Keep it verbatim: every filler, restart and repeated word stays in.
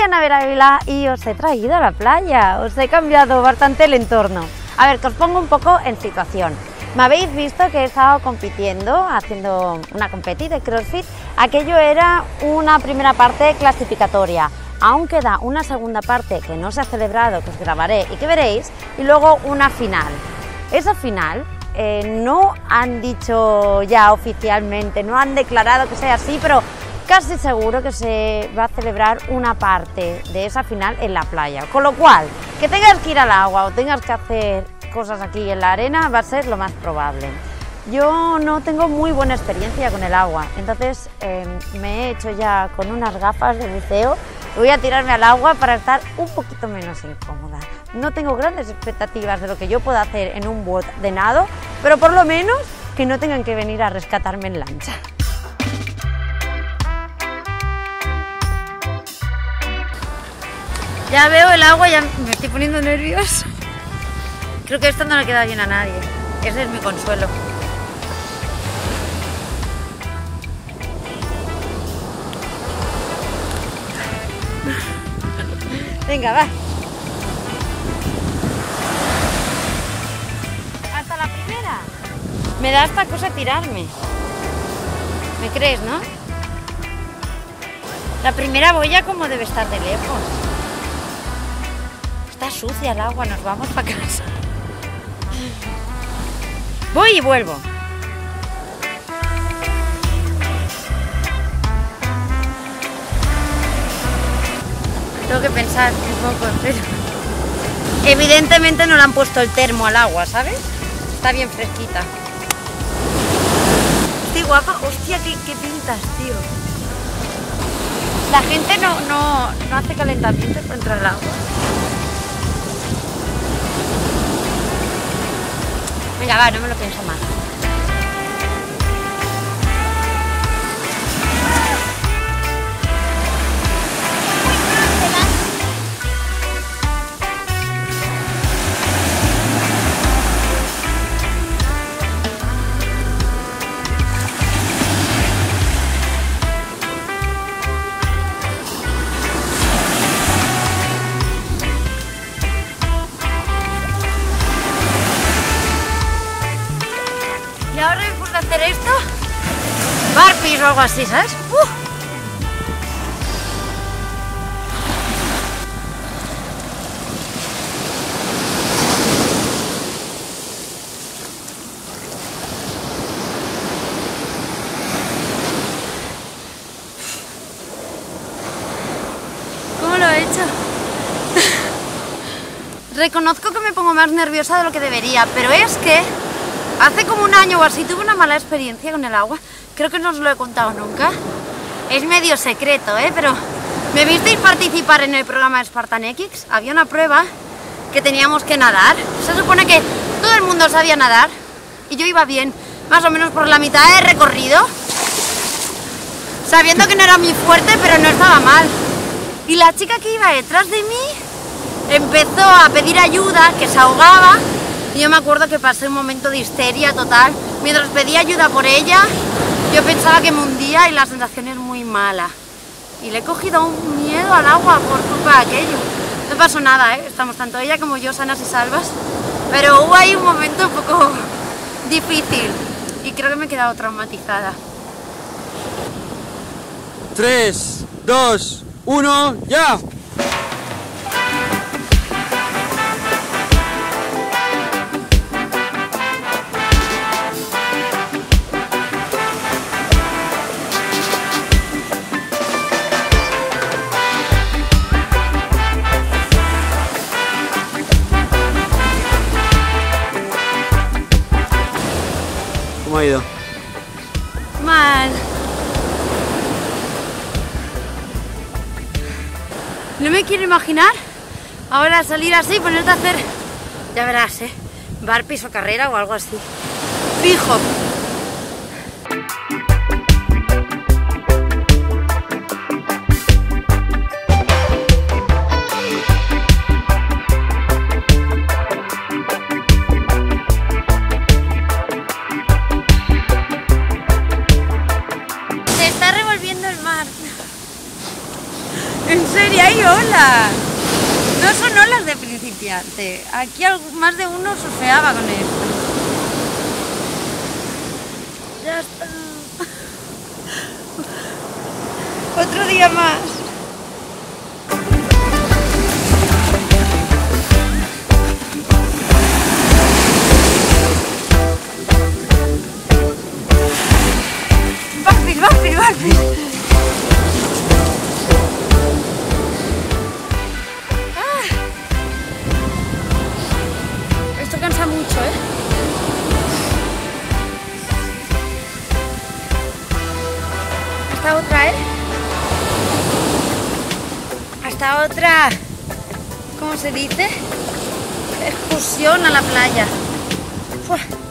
Ana Ávila y os he traído a la playa, os he cambiado bastante el entorno. A ver, que os pongo un poco en situación. Me habéis visto que he estado compitiendo, haciendo una competi de CrossFit. Aquello era una primera parte clasificatoria. Aún queda una segunda parte que no se ha celebrado, que os grabaré y que veréis, y luego una final. Esa final eh, no han dicho ya oficialmente, no han declarado que sea así, pero casi seguro que se va a celebrar una parte de esa final en la playa. Con lo cual, que tengas que ir al agua o tengas que hacer cosas aquí en la arena va a ser lo más probable. Yo no tengo muy buena experiencia con el agua, entonces eh, me he hecho ya con unas gafas de buceo. Voy a tirarme al agua para estar un poquito menos incómoda. No tengo grandes expectativas de lo que yo pueda hacer en un bote de nado, pero por lo menos que no tengan que venir a rescatarme en lancha. Ya veo el agua, ya me estoy poniendo nerviosa. Creo que esto no le queda bien a nadie. Ese es mi consuelo. Venga, va. Hasta la primera. Me da esta cosa tirarme. ¿Me crees, no? La primera boya como debe estar de lejos. Está sucia el agua, nos vamos para casa. Voy y vuelvo. Tengo que pensar un poco, pero evidentemente no le han puesto el termo al agua, ¿sabes? Está bien fresquita. Estoy guapa. Hostia, qué, qué pintas, tío. La gente no, no, no hace calentamiento para entrar al agua. Venga, va, no me lo pienso más. Y ahora después de hacer esto, burpees o algo así, ¿sabes? Uh. ¿Cómo lo he hecho? Reconozco que me pongo más nerviosa de lo que debería, pero es que hace como un año o así tuve una mala experiencia con el agua. Creo que no os lo he contado nunca. Es medio secreto, ¿eh? Pero ¿me visteis participar en el programa de Spartan X? Había una prueba que teníamos que nadar. Se supone que todo el mundo sabía nadar y yo iba bien, más o menos por la mitad del recorrido, sabiendo que no era muy fuerte, pero no estaba mal. Y la chica que iba detrás de mí empezó a pedir ayuda, que se ahogaba. Y yo me acuerdo que pasé un momento de histeria total. Mientras pedía ayuda por ella, yo pensaba que me hundía y la sensación es muy mala. Y le he cogido un miedo al agua por culpa de aquello. No pasó nada, ¿eh? Estamos tanto ella como yo sanas y salvas. Pero hubo ahí un momento un poco difícil y creo que me he quedado traumatizada. tres, dos, uno, ¡ya! ¿Cómo ha ido? Mal. No me quiero imaginar ahora salir así, ponerte a hacer, ya verás, ¿eh? Burpees o carrera o algo así. Fijo. ¿En serio hay olas? olas. No son olas de principiante. Aquí más de uno surfeaba con esto. Ya está. Otro día más. Backfish, backfish, backfish. Ah. Esto cansa mucho, ¿eh? Hasta otra, ¿eh? Hasta otra, ¿cómo se dice? Excursión a la playa. Uf.